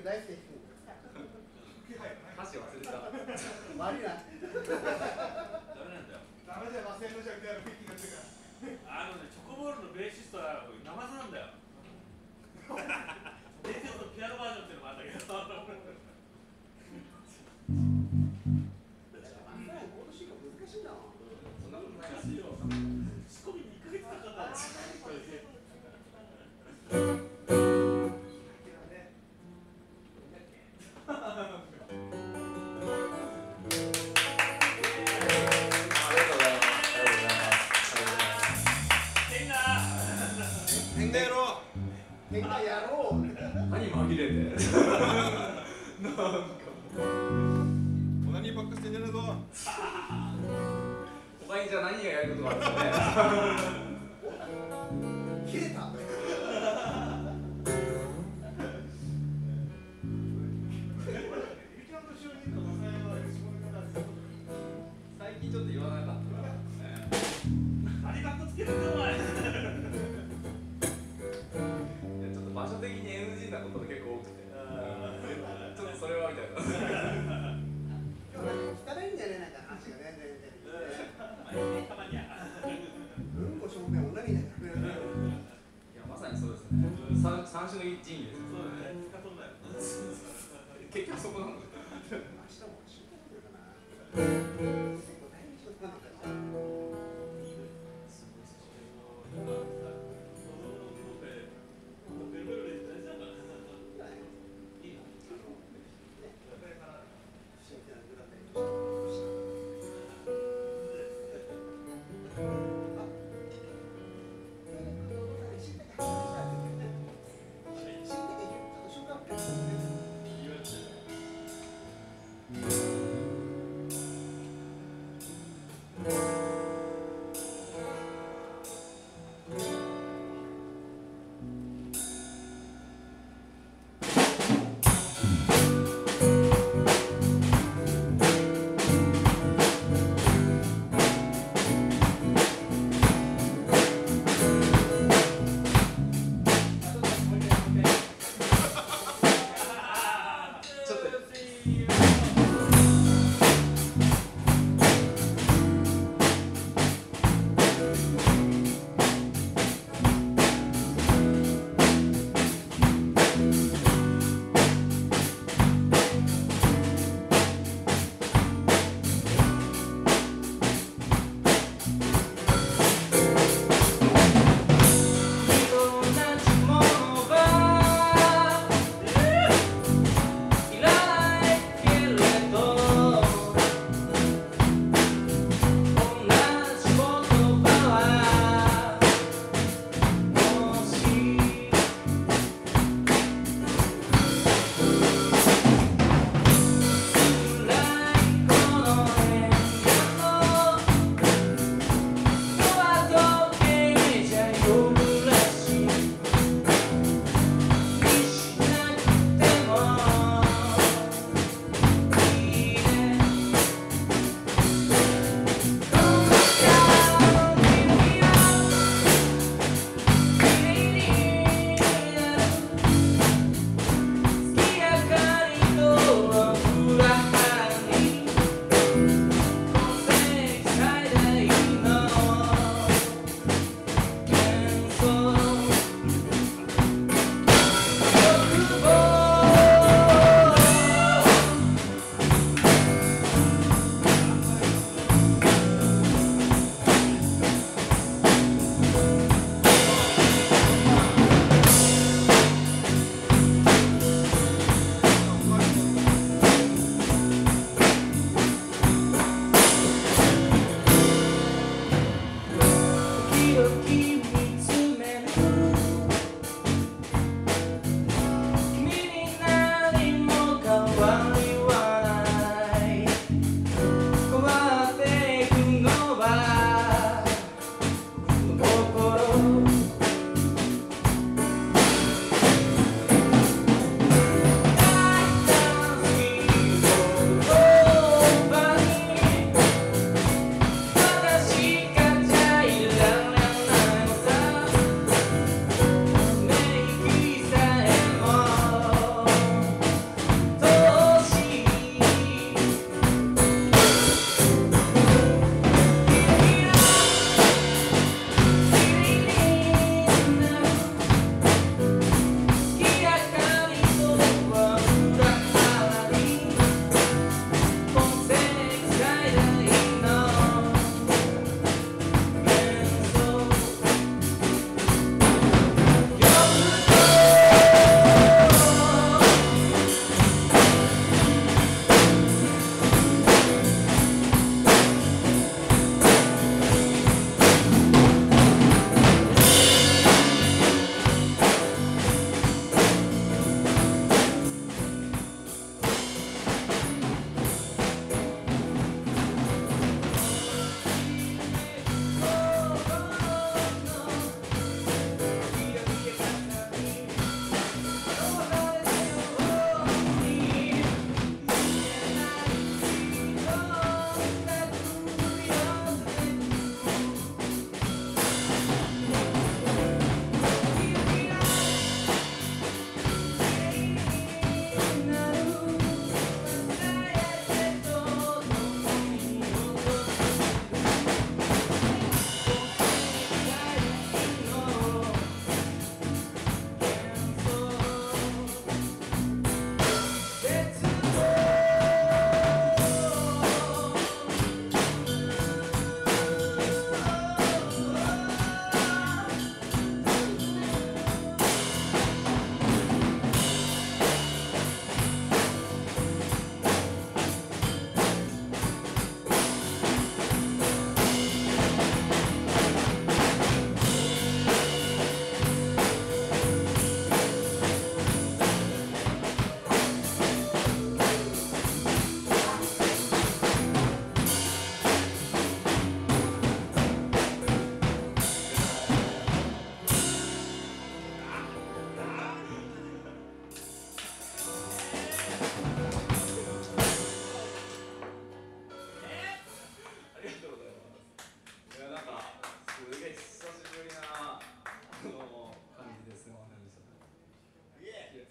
大好き。 箸忘れた。 悪いな。 ダメなんだよ。 ダメだよ、忘れのじゃみたいなピッキーがつくから。 チョコボールのベーシストはナマズなんだよ。伝説のピアノバージョンっていうのもあったけど。 難しいな。 そんなことない難しいよ。仕込み2ヶ月かかったんです変だやろう。 変な野郎。 何紛れて。なんか。 オナニーばっかしてんじゃねえぞ。 お前じゃあ何がやることがあるんですかね。 切れた。 最近ちょっと言わなかった。 何かっこつけるんだお前。 ちょっと場所的に NG なことが結構多くて。ちょっとそれはみたいな。 汚いんじゃねえなんか話がね。 たまには。 うんこ正面オナニーだから。 いやまさにそうですね。三種の一員です。 そうだね。使っとんだよ。 結局そこなんだよ。 明日も死んだことかな。結構大変な人なんだよ。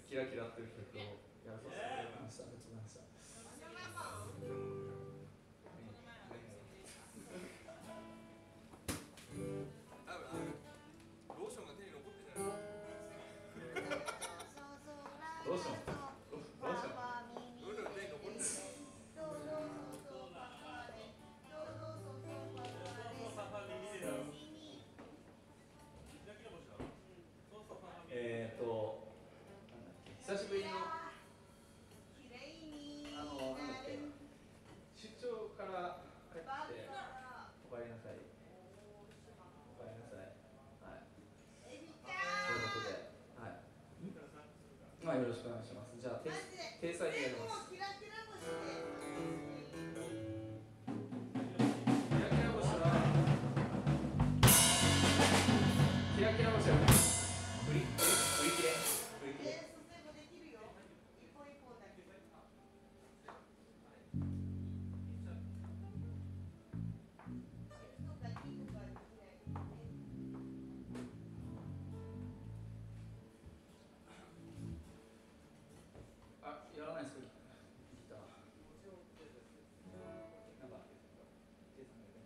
キラキラっていう曲をやらさせていただきました。ありがとうございました。 ローションが手に残ってない。 どうしよう。どうしよう。 ローションが手に残ってない。 久しぶりのなんだっけ、出張から帰ってきて、お帰りなさい。お帰りなさい。はい。ということで、はい。まあよろしくお願いします。じゃあ、体裁でやります。キラキラ星は振り切れ。あ、やらないですか、ギター。なんか、計算がいけない。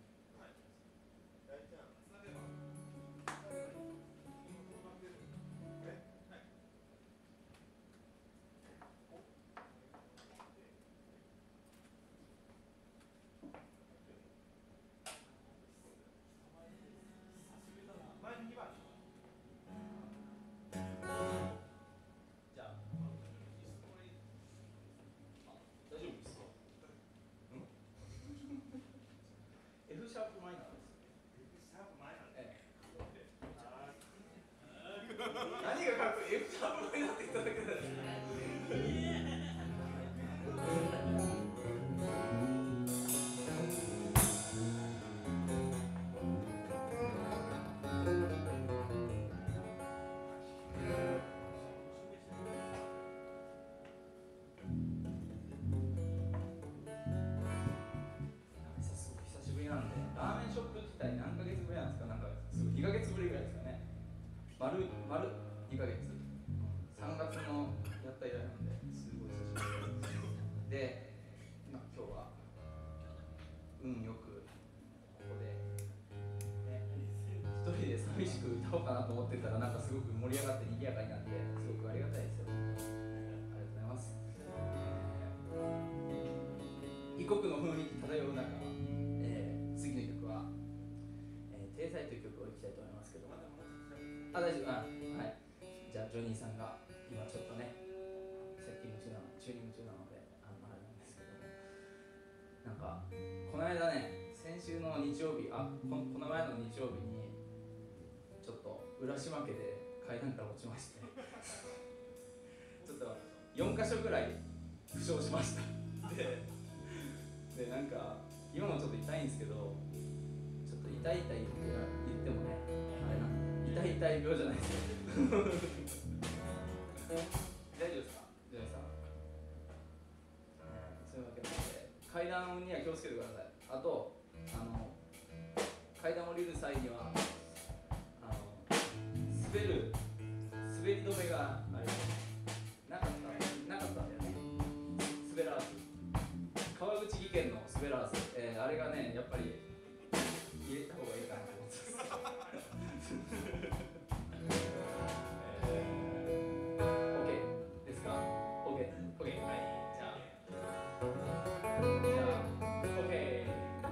じゃあ、大丈夫ですか？F シャープマイナーです。ええ。何がかっこいい？ F シャープマイナーって言っただけだよ。久しぶりなんで、ラーメンショップ自体何ヶ月ぶりなんですか？なんか2ヶ月ぶりぐらいですかね。丸2ヶ月。3月のやった以来なんで、すごい久しぶりで、今日は運よくここで、ね、一人で寂しく歌おうかなと思ってたら、なんかすごく盛り上がって賑やかになって、すごくありがたいですよ。ありがとうございます。異国の雰囲気漂う中、次の曲は「体裁」という曲をいきたいと思いますけど、大丈夫、はい。じゃあジョニーさんが今ちょっとねチューニング中なのであれなんですけども、なんかこの間ね、先週の日曜日、この前の日曜日にちょっと浦島家で階段から落ちましてちょっと4箇所ぐらい負傷しましたでなんか今もちょっと痛いんですけど、ちょっと痛いって言ってもね、あれなんで痛い病じゃないですよ大丈夫ですか、ジョニーさん。そういうわけなので、階段には気をつけてください。あと階段を降りる際には滑り止めがあります。なかったんだよね、滑らず。川口技研の滑らず、あれがね、やっぱり入れた方がいいかなと思ってますOK ですか？ OK、はい、じゃあ OK。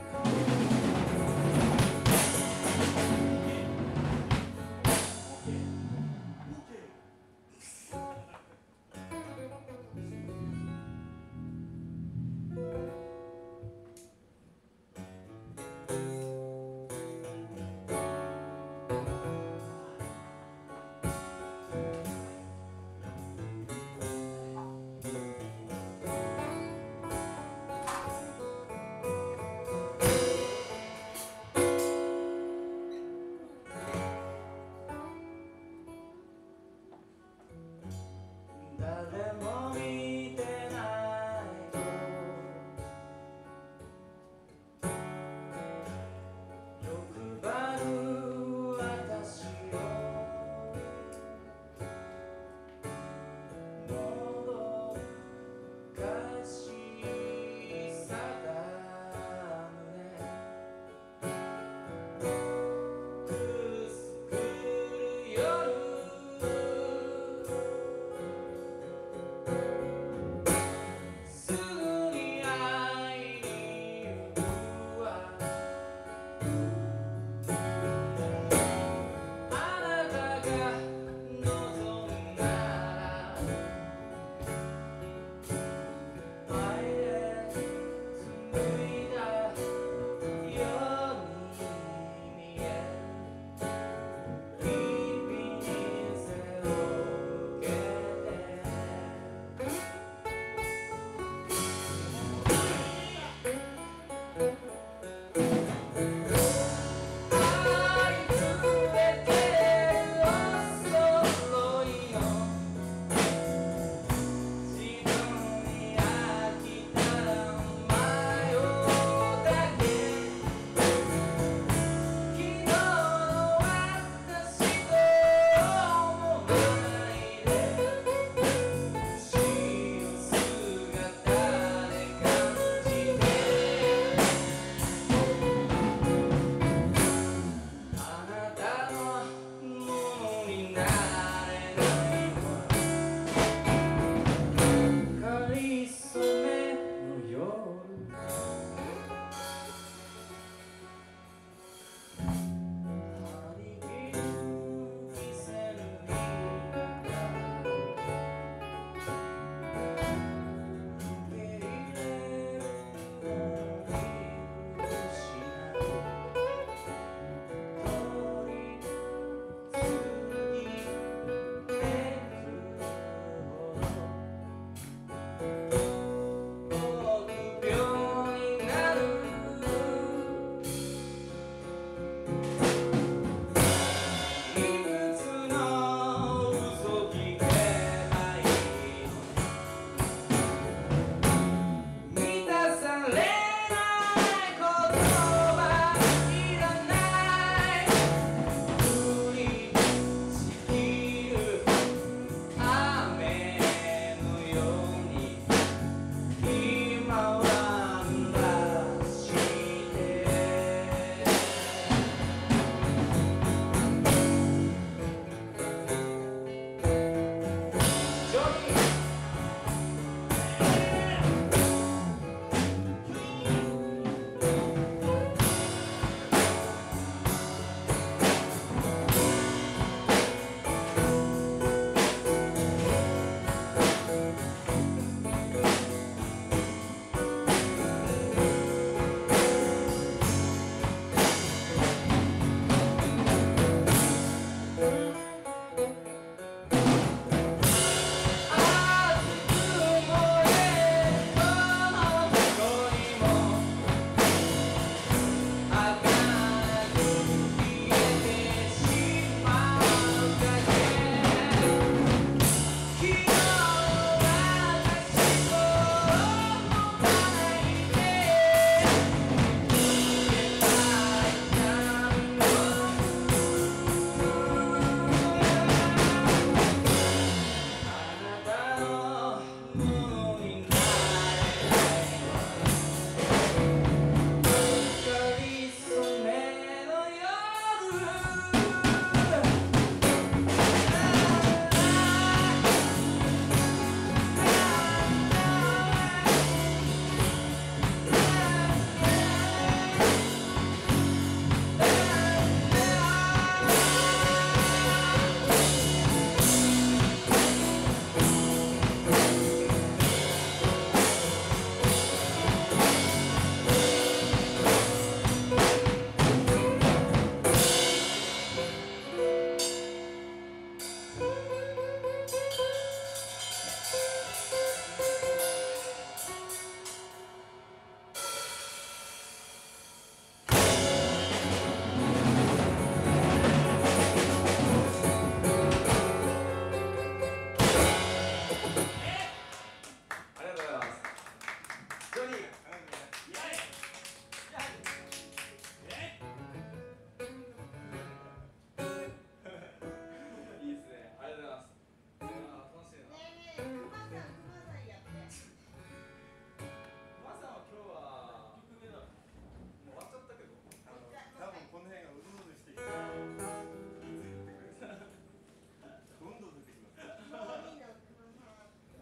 誰も見てないと欲張る私をありがとうございます。ジョニー。いいですね。ありがとうございます。いやー楽しいな。マさんは今日はもう終わっちゃったけど。 多分この辺がうずうずしてきて、いつ言ってくれた。どんどん出てきます。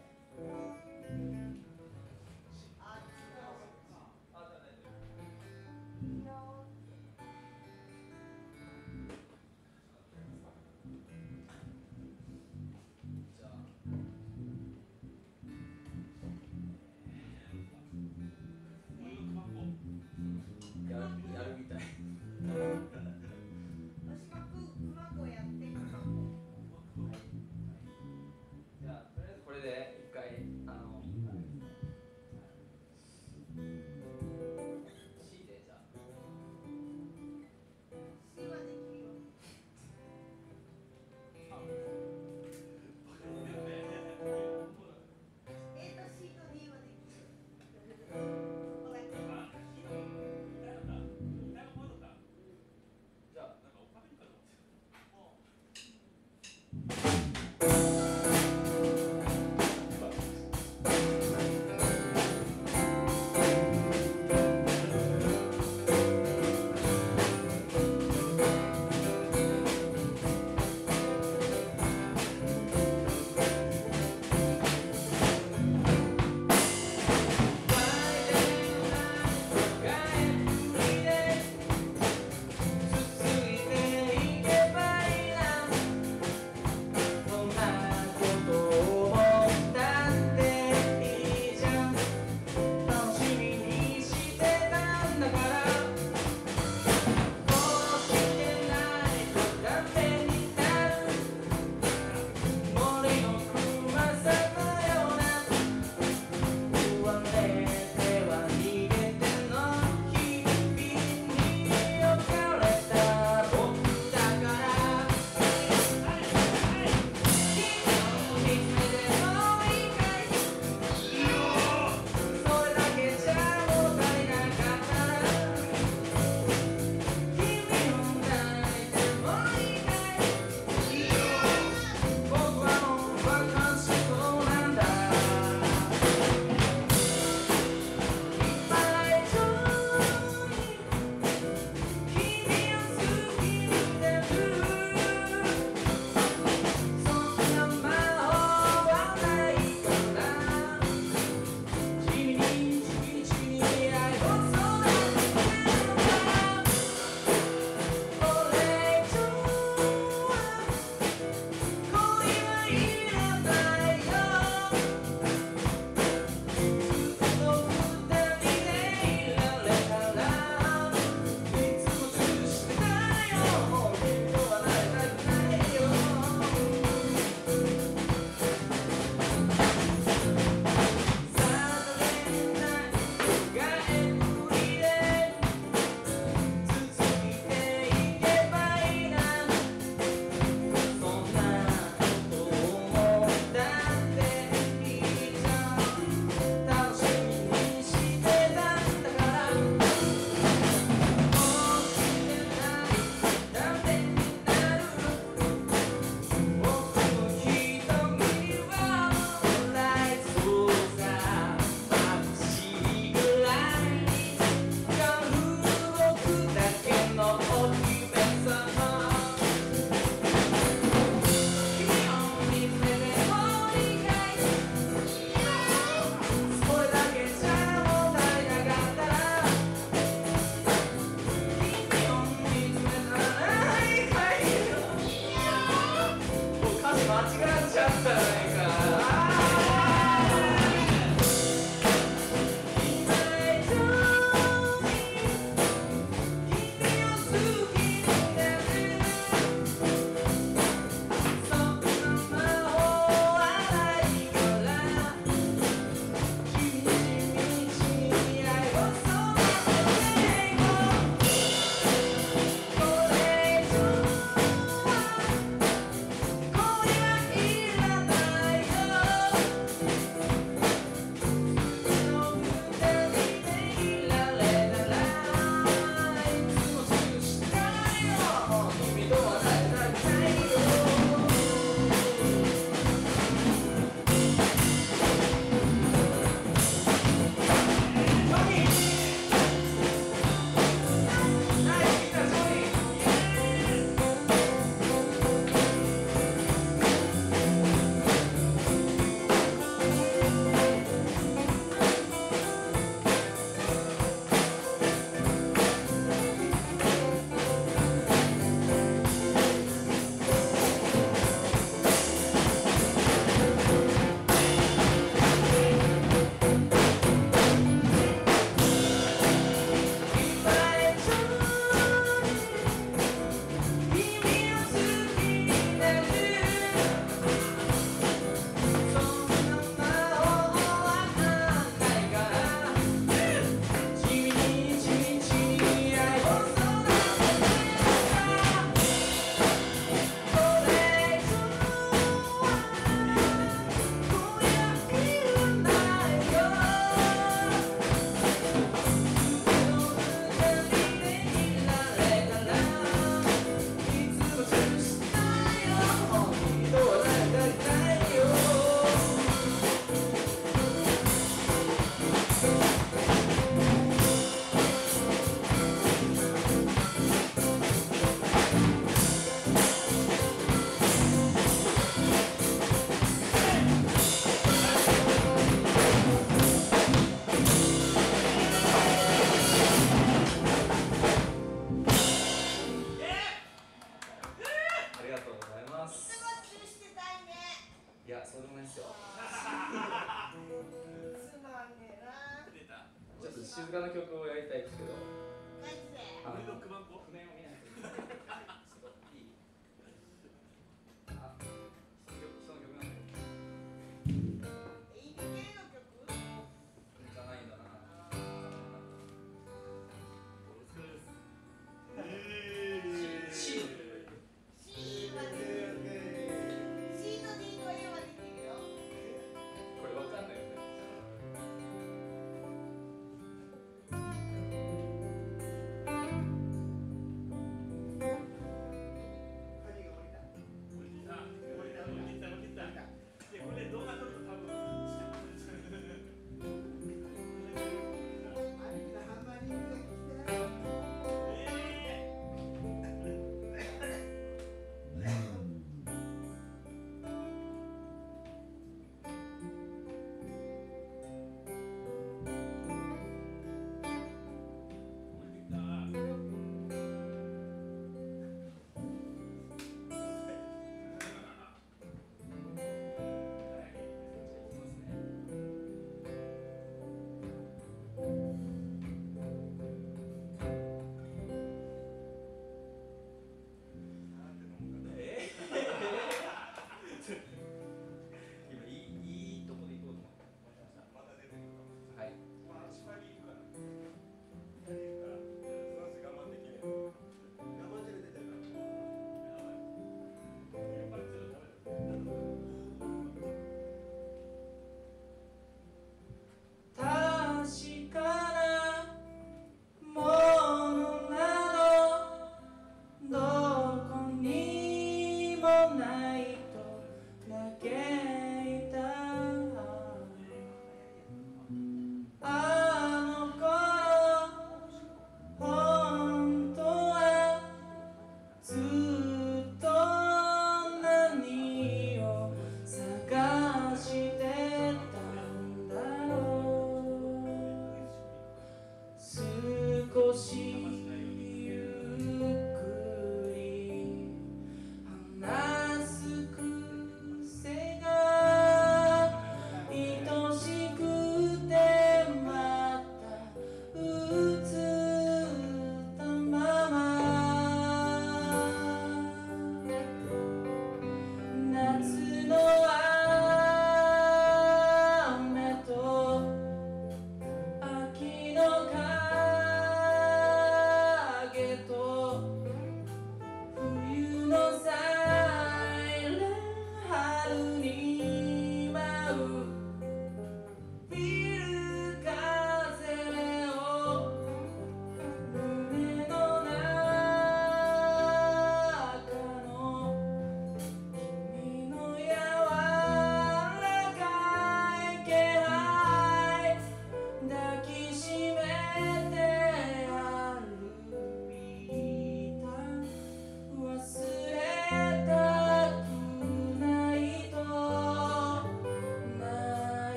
と静かな曲をやりたいですけど、 俺の熊子譜面を見ないといけない。ちょっといい？あ、人の曲なんだよ。じゃないんだな。C これわかんないよね。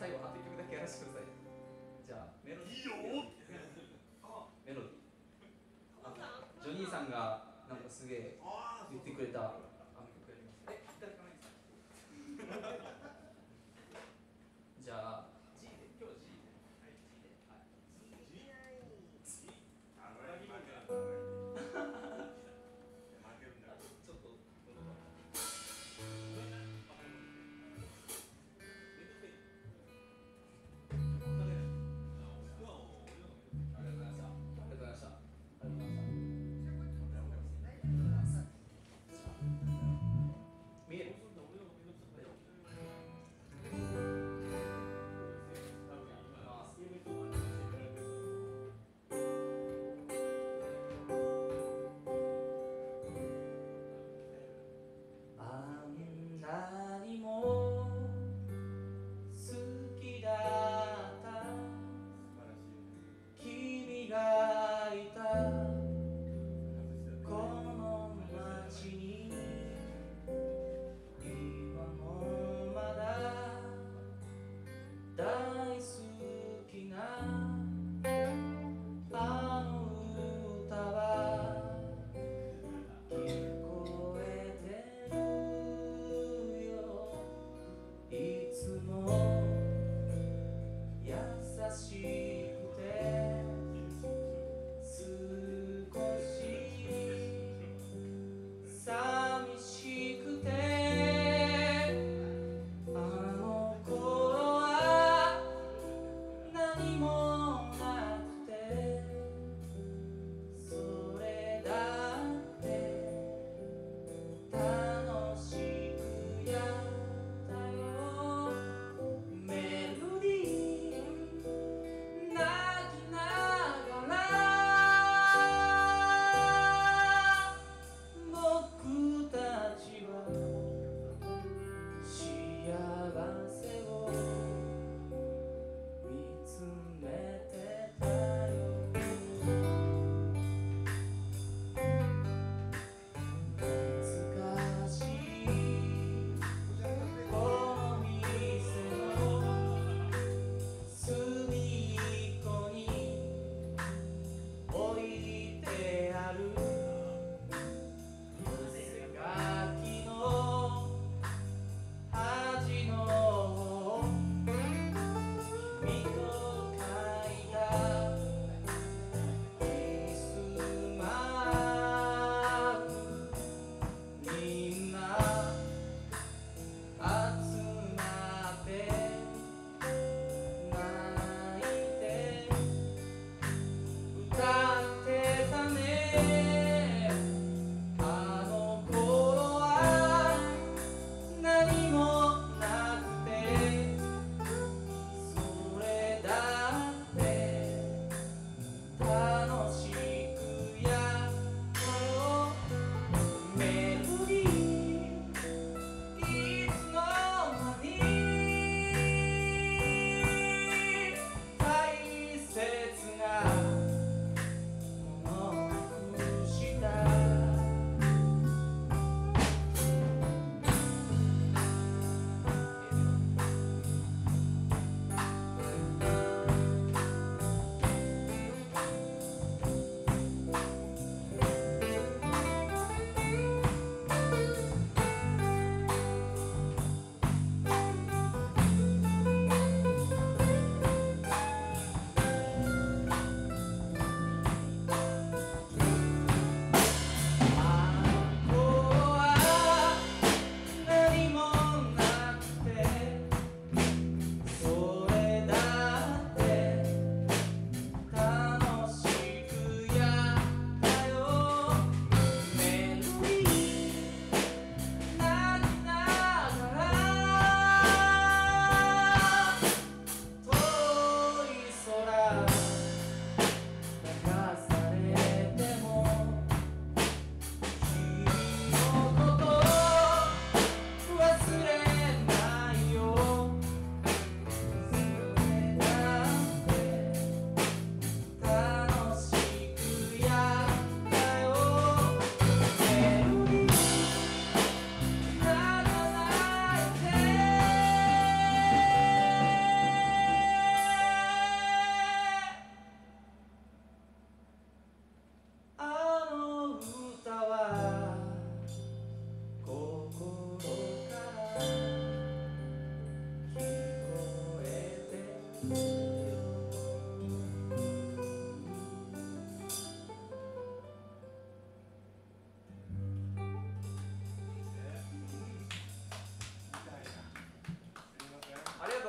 最後あと1曲だけやらせてください。じゃあメロディー。いいよ。メロディー。ジョニーさんがなんかすげえ言ってくれた曲やります。いただかないですか。じゃあ G で、今日は G で。はい、G で。はい。ちょっと。見える？あんなにも好きだった君がいたこの街に今もまだ大好きなあの歌は聞こえてるよいつも優しくて少し寂しくてあの頃は何もなくてそれだって楽しくやったよメロディー泣きながら僕たちは幸せを見つめてたよ難しいこの店の隅っこに置いてある寄せ書きの端の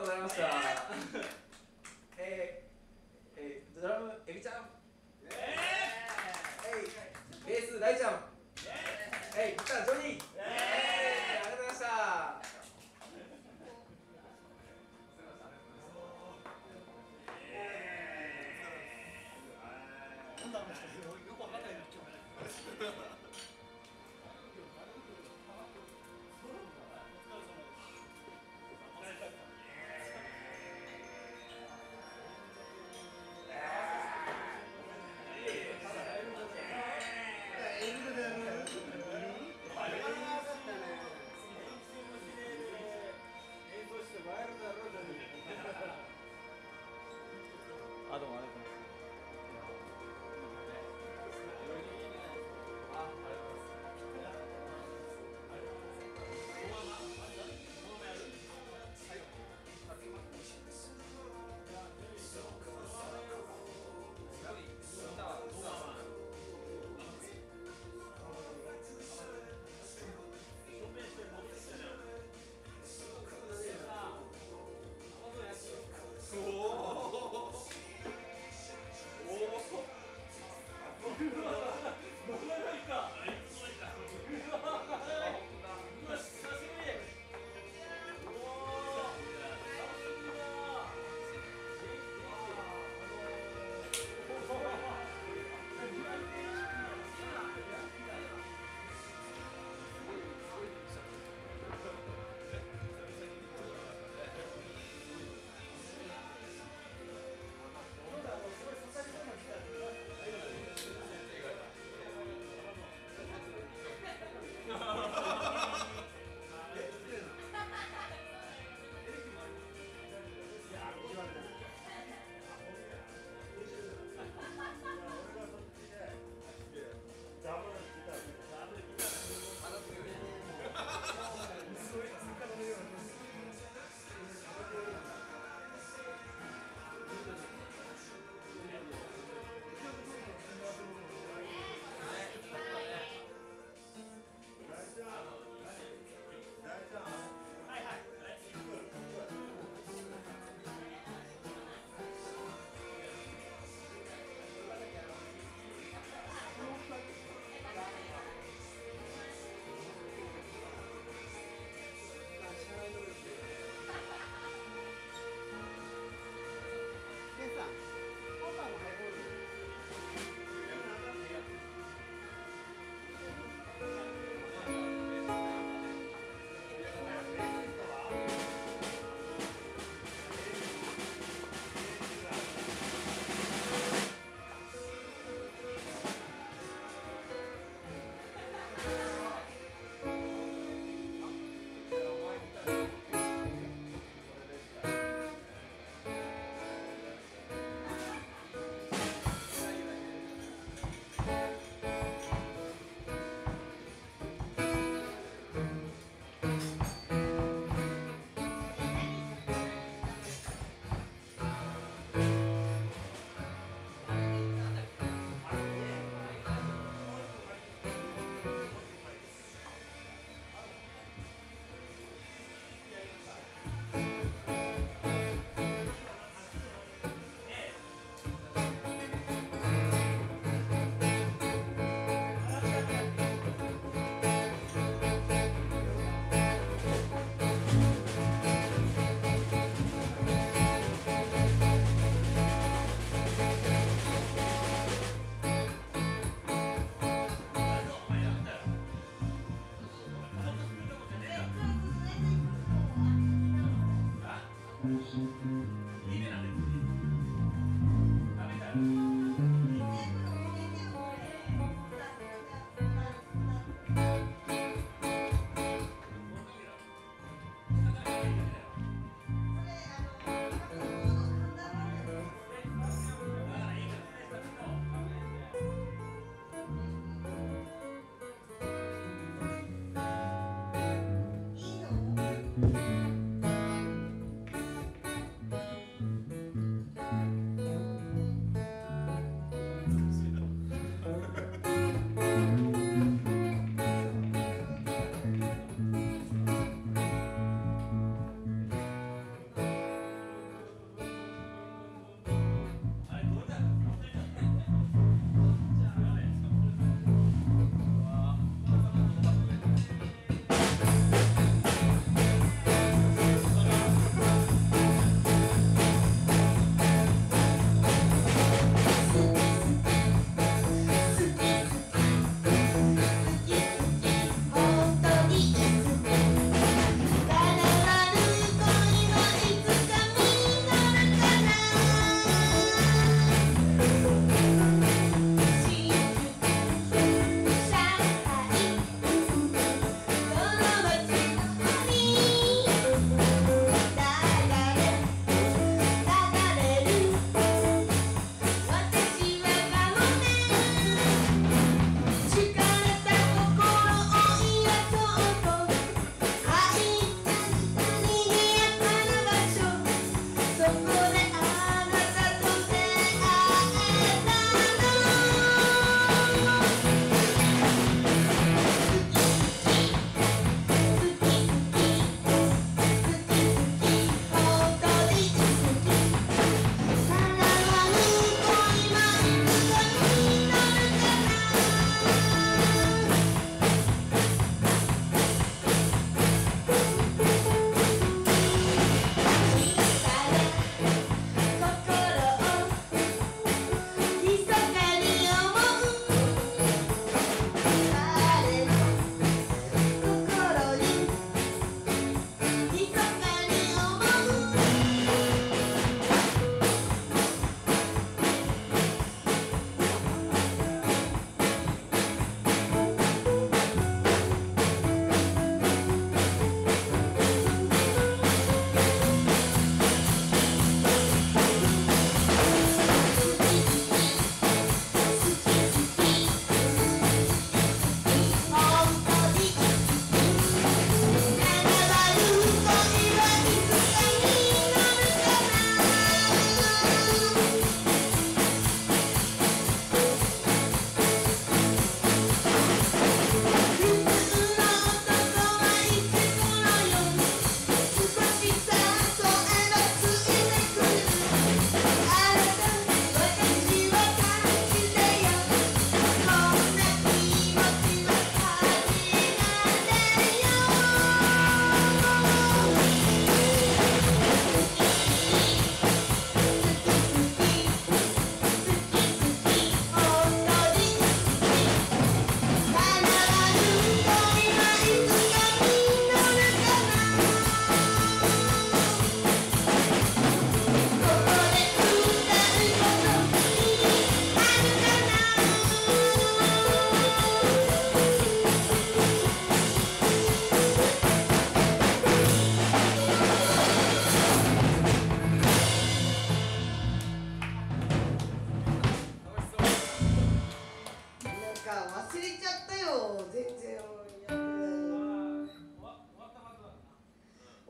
ございました。ドラムエビちゃん、ベース大ちゃん、ギタージョニー、ありがとうございました。あ、どうもありがとうございます。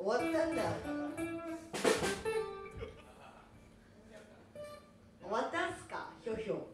終わったんだよ。終わったんすか、ひょひょ。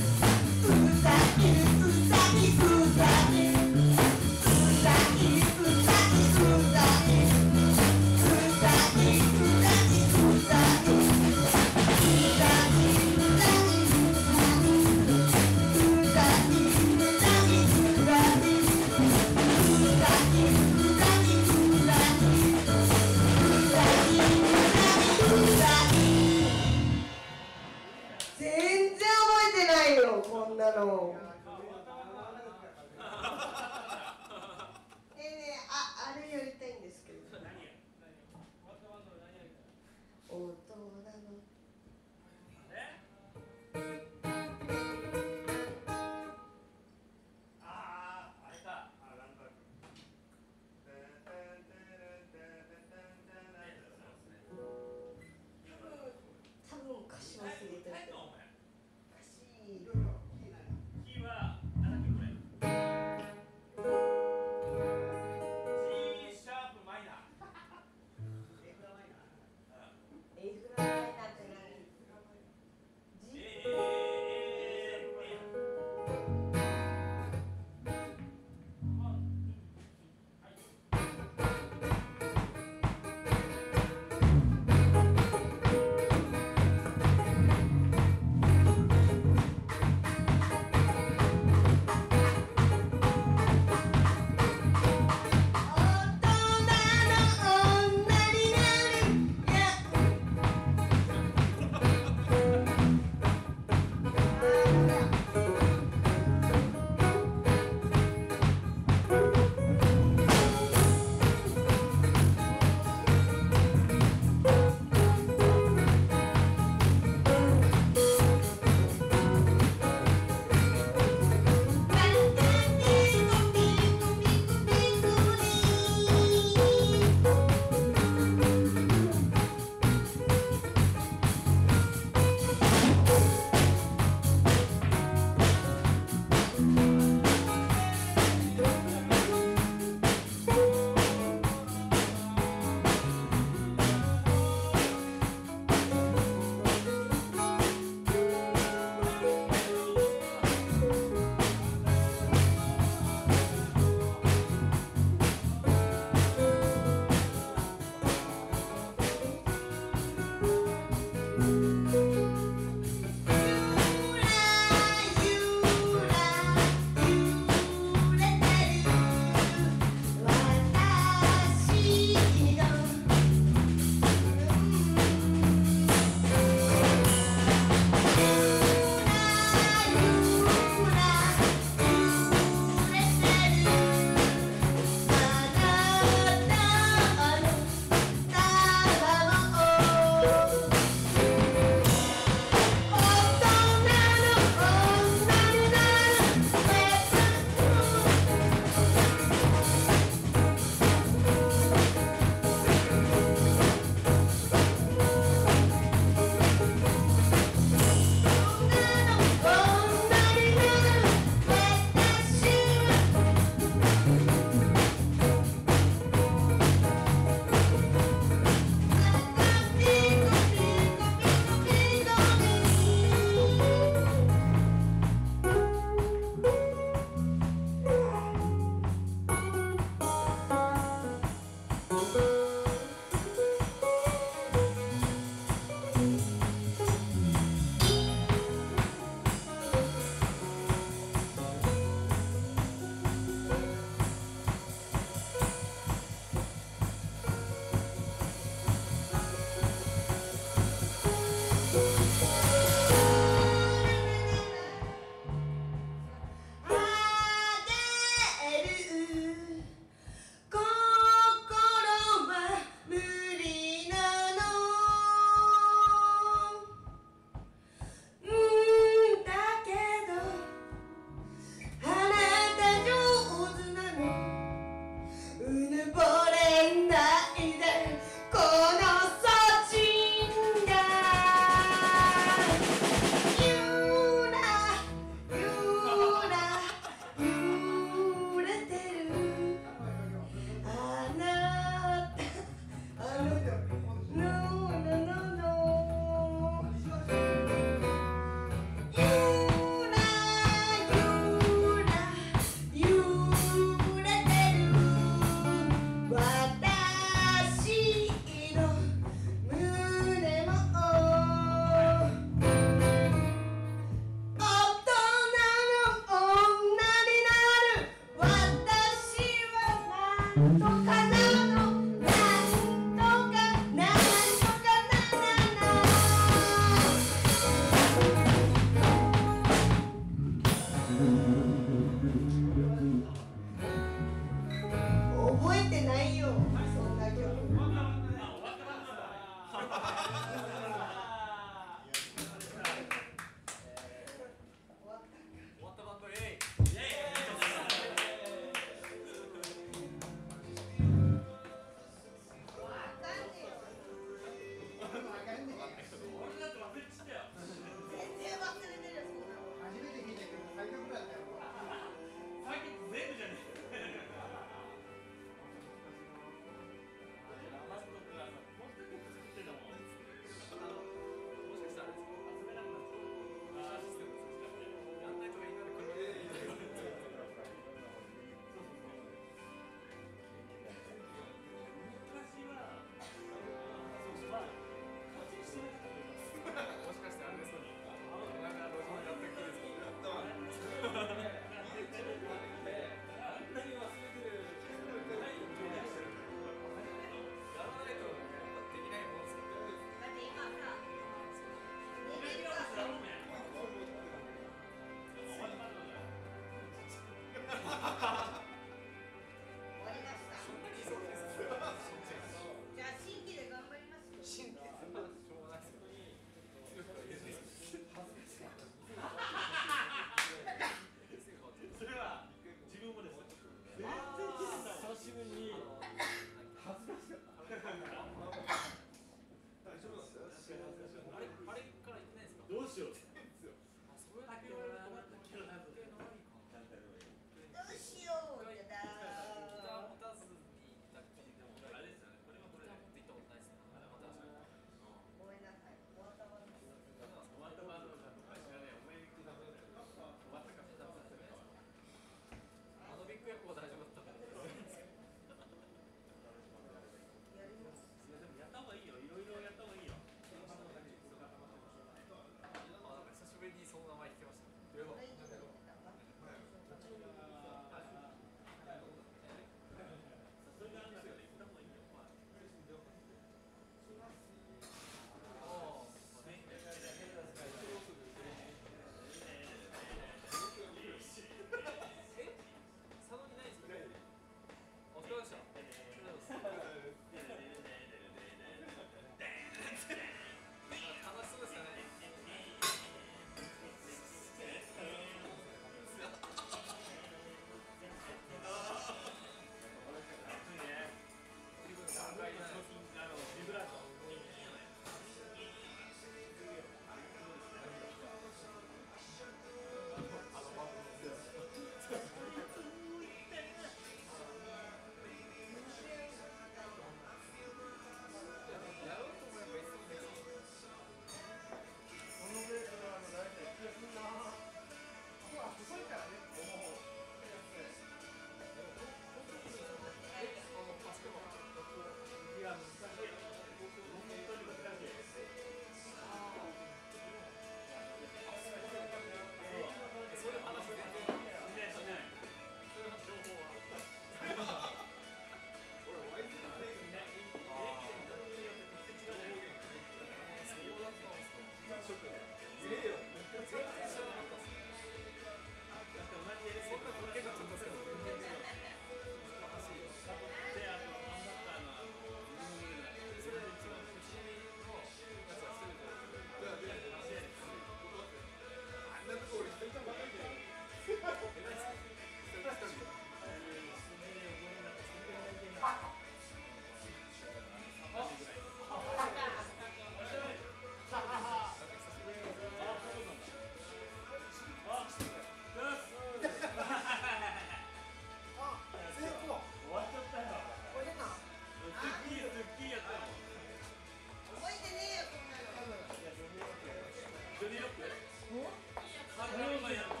ごいやん